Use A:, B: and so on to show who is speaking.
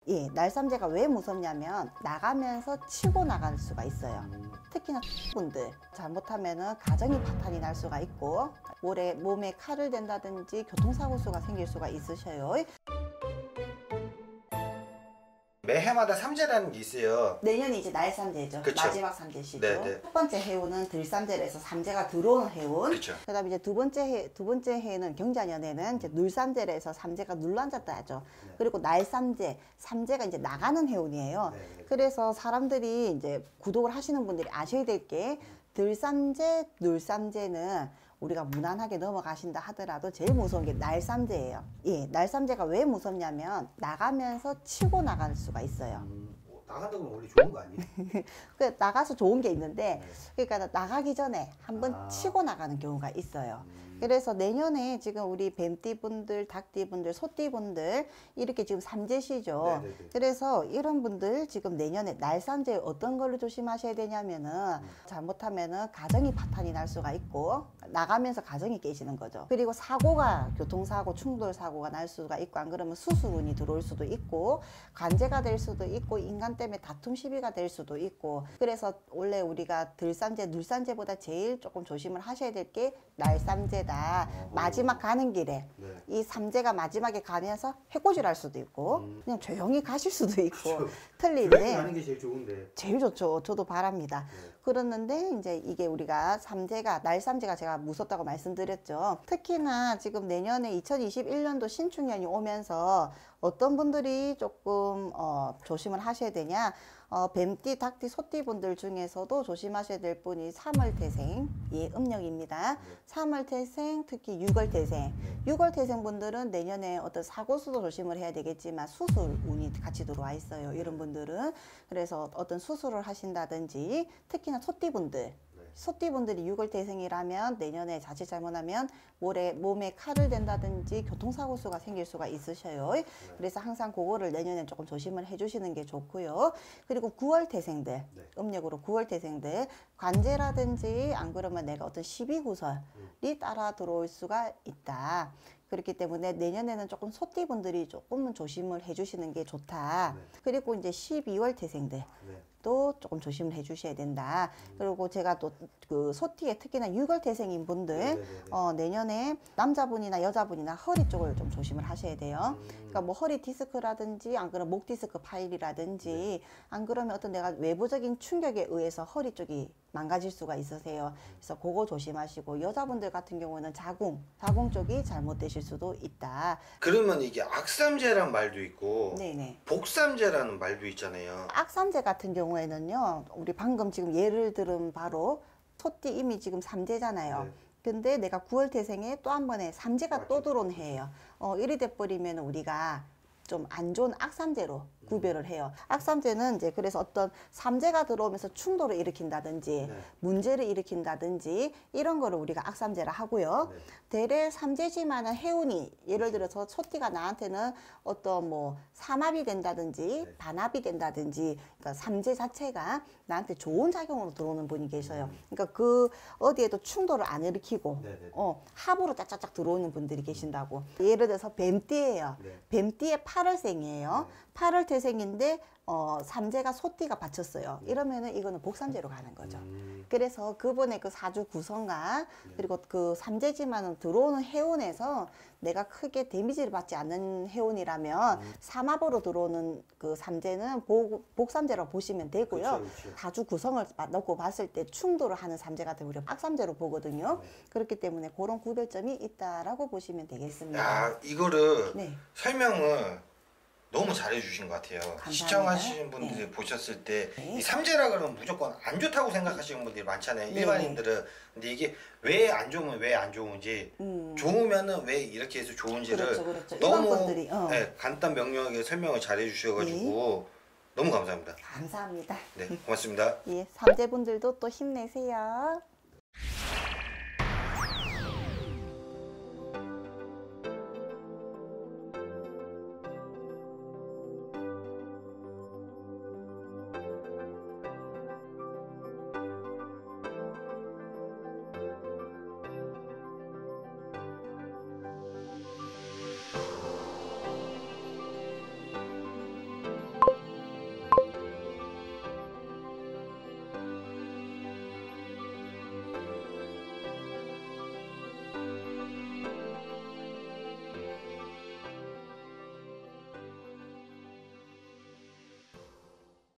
A: 예, 날삼재가 왜 무섭냐면 나가면서 치고 나갈 수가 있어요. 특히나 분들 잘못하면은 가정이 파탄이 날 수가 있고 몸에 칼을 댄다든지 교통사고 수가 생길 수가 있으셔요.
B: 매해마다 삼재라는 게 있어요.
A: 내년이 이제 날삼재죠.
B: 그쵸.
A: 마지막 삼재시죠.
B: 네네.
A: 첫 번째 해운은 들삼재로 해서 삼재가 들어오는 해운.
B: 그쵸.
A: 그다음에 이제 두 번째 해는 경자년에는 이제 눌삼재로 해서 삼재가 눌러앉았다 하죠.
B: 네.
A: 그리고 날삼재, 삼재가 이제 나가는 해운이에요.
B: 네네.
A: 그래서 사람들이 이제 구독을 하시는 분들이 아셔야 될 게 들삼재, 눌삼재는 우리가 무난하게 넘어가신다 하더라도 제일 무서운 게 날삼재예요. 예, 날삼재가 왜 무섭냐면 나가면서 치고 나갈 수가 있어요.
B: 나간다고 하면 원래 좋은 거 아니에요?
A: 그 나가서 좋은 게 있는데 그러니까 나가기 전에 한번
B: 아.
A: 치고 나가는 경우가 있어요. 그래서 내년에 지금 우리 뱀띠분들, 닭띠분들, 소띠분들 이렇게 지금 삼재시죠.
B: 네네네.
A: 그래서 이런 분들 지금 내년에 날삼재 어떤 걸로 조심하셔야 되냐면은 잘못하면은 가정이 파탄이 날 수가 있고 나가면서 가정이 깨지는 거죠. 그리고 사고가 교통사고, 충돌사고가 날 수가 있고 안 그러면 수술운이 들어올 수도 있고 관제가 될 수도 있고 인간 때문에 다툼 시비가 될 수도 있고 그래서 원래 우리가 들삼재, 눌삼재보다 제일 조금 조심을 하셔야 될 게 날삼재다. 마지막 가는 길에
B: 네.
A: 이 삼재가 마지막에 가면서 해코지를 할 수도 있고 그냥 조용히 가실 수도 있고
B: 그렇죠.
A: 틀린데
B: 가는 게 제일 좋은데.
A: 제일 좋죠. 저도 바랍니다.
B: 네.
A: 그렇는데 이제 이게 우리가 삼재가 날삼재가 제가 무섭다고 말씀드렸죠. 특히나 지금 내년에 2021년도 신축년이 오면서 어떤 분들이 조금 조심을 하셔야 되냐 뱀띠, 닭띠, 소띠 분들 중에서도 조심하셔야 될 분이 3월태생, 예, 음력입니다. 3월태생, 특히 6월태생. 6월태생 분들은 내년에 어떤 사고수도 조심을 해야 되겠지만 수술 운이 같이 들어와 있어요. 이런 분들은. 그래서 어떤 수술을 하신다든지 특히나 소띠 분들. 소띠분들이 6월태생이라면 내년에 자칫 잘못하면 몸에 칼을 댄다든지 교통사고 수가 생길 수가 있으셔요. 그래서 항상 그거를 내년에 조금 조심을 해주시는 게 좋고요. 그리고 9월태생들, 음력으로 9월태생들 관제라든지 안 그러면 내가 어떤 시비구설이 따라 들어올 수가 있다. 그렇기 때문에 내년에는 조금 소띠분들이 조금은 조심을 해주시는 게 좋다. 그리고 이제 12월 태생들. 또 조금 조심을 해주셔야 된다. 그리고 제가 또 그 소띠에 특히나 6월 태생인 분들 내년에 남자분이나 여자분이나 허리 쪽을 좀 조심을 하셔야 돼요. 그러니까 뭐 허리 디스크라든지 안 그러면 목 디스크 파일이라든지 안 그러면 어떤 내가 외부적인 충격에 의해서 허리 쪽이 망가질 수가 있으세요. 그래서 그거 조심하시고 여자분들 같은 경우는 자궁 쪽이 잘못되실 수도 있다.
B: 그러면 이게 악삼재란 말도 있고
A: 네네.
B: 복삼재라는 말도 있잖아요.
A: 악삼재 같은 경우에는요, 우리 방금 지금 예를 들은 바로 소띠 이미 지금 삼재잖아요.
B: 네.
A: 근데 내가 9월 태생에 또 한 번에 삼재가
B: 맞죠.
A: 또 들어온 해예요. 이리 돼버리면 우리가 좀 안 좋은 악삼재로 구별을 해요. 악삼재는 이제 그래서 어떤 삼재가 들어오면서 충돌을 일으킨다든지 문제를 일으킨다든지 이런 거를 우리가 악삼재라 하고요. 대래 삼재지만은 해운이 예를 들어서 소띠가 나한테는 어떤 뭐 삼합이 된다든지 반합이 된다든지 그러니까 삼재 자체가 나한테 좋은 작용으로 들어오는 분이 계셔요. 그러니까 그 어디에도 충돌을 안 일으키고 합으로 짝짝짝 들어오는 분들이 계신다고. 예를 들어서 뱀띠예요. 뱀띠의 8월생이에요. 8월 태생인데 삼재가 소띠가 받쳤어요. 이러면은 이거는 복삼재로 가는 거죠. 그래서 그분의 그 사주 구성과 그리고 그 삼재지만은 들어오는 해운에서 내가 크게 데미지를 받지 않는 해운이라면 삼합으로 들어오는 그 삼재는 복삼재라고 보시면 되고요.
B: 그쵸.
A: 사주 구성을 놓고 봤을 때 충돌을 하는 삼재 같은 우리가 악삼재로 보거든요. 그렇기 때문에 그런 구별점이 있다라고 보시면 되겠습니다.
B: 야, 이거를
A: 네.
B: 설명을 너무 잘해 주신 것 같아요.
A: 감사합니다.
B: 시청하시는 분들이 보셨을 때 이
A: 네.
B: 삼재라 그러면 무조건 안 좋다고 생각하시는 분들이 많잖아요. 일반인들은. 근데 이게 왜 안 좋으면 왜 안 좋은지 좋으면은 왜 이렇게 해서 좋은지를
A: 그렇죠.
B: 너무
A: 일반분들이,
B: 간단 명료하게 설명을 잘해 주셔가지고 너무 감사합니다.
A: 감사합니다.
B: 네, 고맙습니다.
A: 예, 삼재분들도 또 힘내세요.